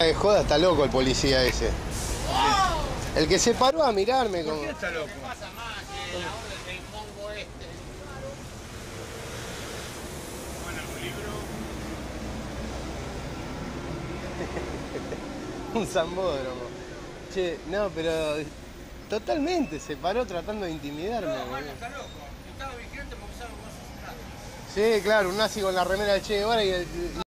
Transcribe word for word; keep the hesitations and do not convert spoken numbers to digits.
De joda está loco el policía ese. El que se paró a mirarme como... ¿Por qué está loco? ¿Qué pasa más que la orden del mongo este? Bueno, un libro. Un zambódromo. Che, no, pero... Totalmente, se paró tratando de intimidarme. No, boludo. bueno, está loco. Estaba vigilante porque sabe cómo se trata. Sí, claro, un nazi con la remera del Che Guevara y el...